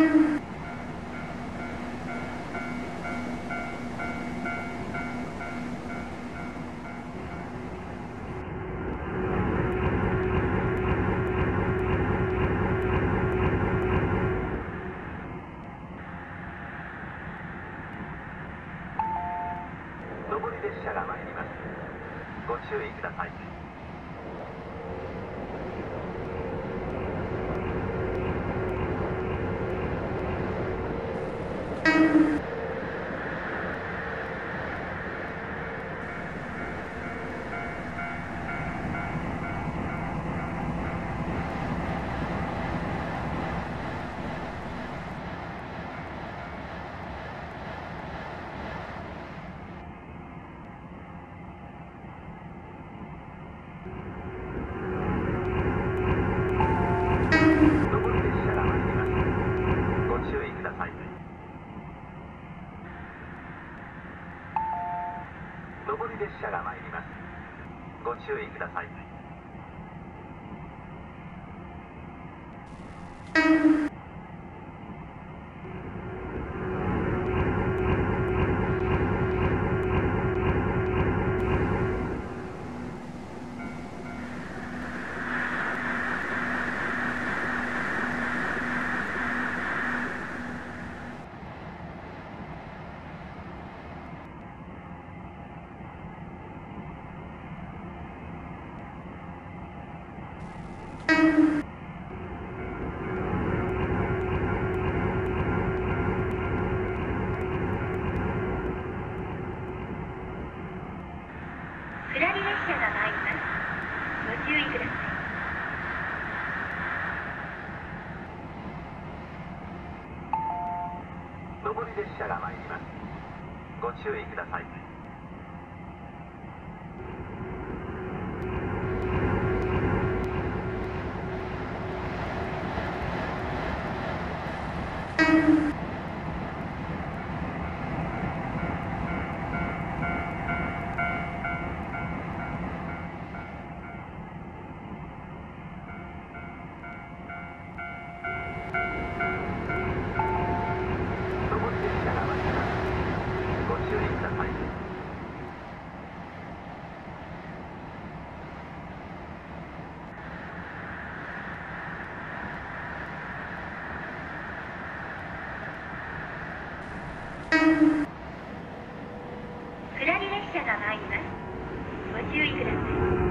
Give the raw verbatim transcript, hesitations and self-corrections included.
上り列車が参ります。ご注意ください。上り列車が参ります。ご注意ください。上り列車が参ります。ご注意ください。 下り列車が参ります。ご注意ください。 上り列車が参ります。ご注意ください。上り列車が参ります。ご注意ください。 下り列車が参ります。ご注意ください。